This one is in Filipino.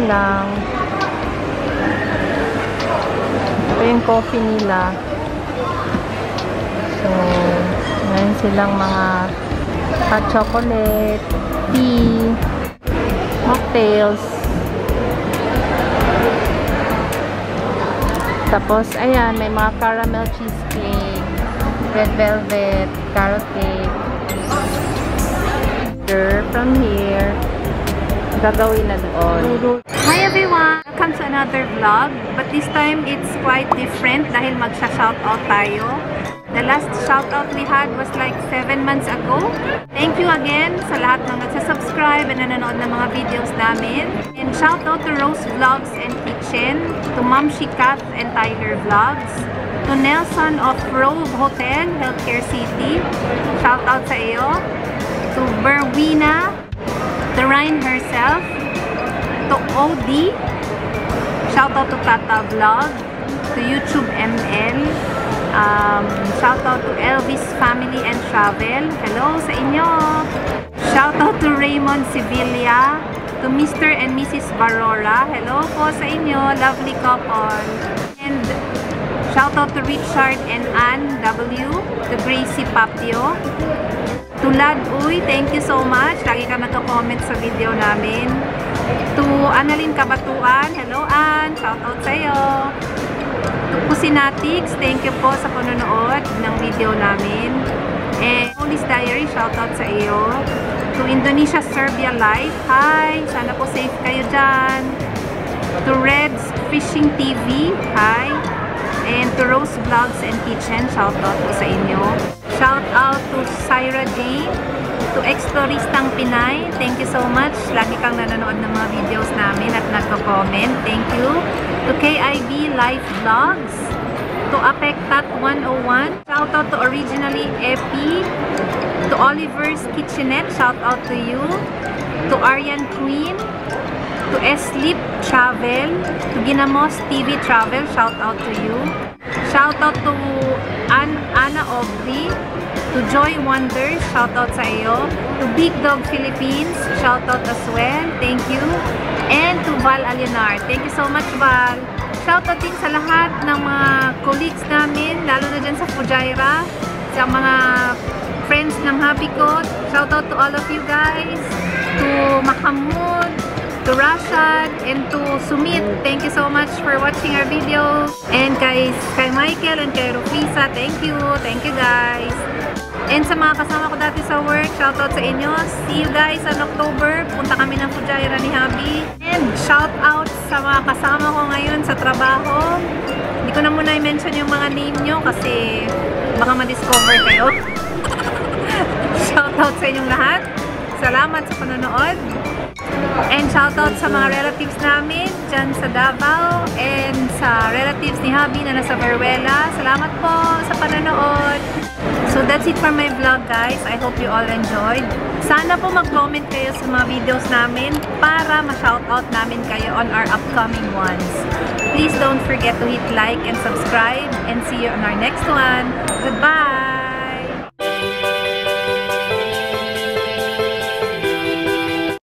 lang. Ito yung coffee nila. So, ngayon silang mga hot chocolate, tea, mocktails. Tapos, ayan, may mga caramel cheesecake, red velvet, carrot cake. From here, gagawin na doon. Hi everyone! Welcome to another vlog. But this time, it's quite different dahil magsha-shoutout tayo. The last shoutout we had was like 7 months ago. Thank you again sa lahat ng nagsasubscribe and nanonood ng mga videos namin. And shoutout to Rose Vlogs and Kitchen, to Ma'am Shikat and Tyler Vlogs, to Nelson of Rove Hotel, Healthcare City. Shoutout sa iyo. To Berwina, to Ryan herself, to OD, shoutout to Tata Vlog, to YouTube ML, shoutout to Elvis Family and Travel, hello sa inyo, shoutout to Raymond Sevilla, to Mr. and Mrs. Barora, hello po sa inyo, lovely couple, and shoutout to Richard and Ann W, to Gracie Papio, to Lad Uy, thank you so much. Lagi ka nagko-comment sa video namin. To Annalyn Kabatuan, hello Ann, shoutout sa iyo. To Pusinatics, thank you po sa panonood ng video namin. And Police Diary, shoutout sa iyo. To Indonesia Serbia Life, hi, sana po safe kayo dyan. To Red's Fishing TV, hi. And to Rose Vlogs and Kitchen, shoutout po sa inyo. Shout out to Syra Jane, to Exploristang Pinay, thank you so much. Lagi kang nanonood ng mga videos namin at nagko-comment, thank you. To KIB Life Vlogs, to Apektat 101, shout out to Originally Epi, to Oliver's Kitchenette, shout out to you. To Aryan Queen, to Sleep Travel, to Ginamos TV Travel, shout out to you. Shout out to Anna Aubrey, to Joy Wonders, shout out sa iyo. To Big Dog Philippines, shout out as well, thank you. And to Val Alionar, thank you so much Val. Shout out din sa lahat ng mga colleagues namin, lalo na dyan sa Fujairah, sa mga friends ng hubby ko. Shout out to all of you guys, to Mahamud, to Rashad, and to Sumit, thank you so much for watching our videos. And kay Michael and kay Rufisa, thank you guys. And sa mga kasama ko dati sa work, shoutout sa inyo. See you guys on October. Punta kami ng Fujairah ni Habi. And shoutout sa mga kasama ko ngayon sa trabaho. Hindi ko na muna i-mention yung mga name nyo kasi baka ma-discover kayo. Shoutout sa inyong lahat. Salamat sa panonood. And shoutout sa mga relatives namin dyan sa Davao and sa relatives ni Habi na nasa Veruela. Salamat po sa panonood. So that's it for my vlog guys. I hope you all enjoyed. Sana po mag-comment kayo sa mga videos namin para ma-shoutout namin kayo on our upcoming ones. Please don't forget to hit like and subscribe and see you on our next one. Goodbye!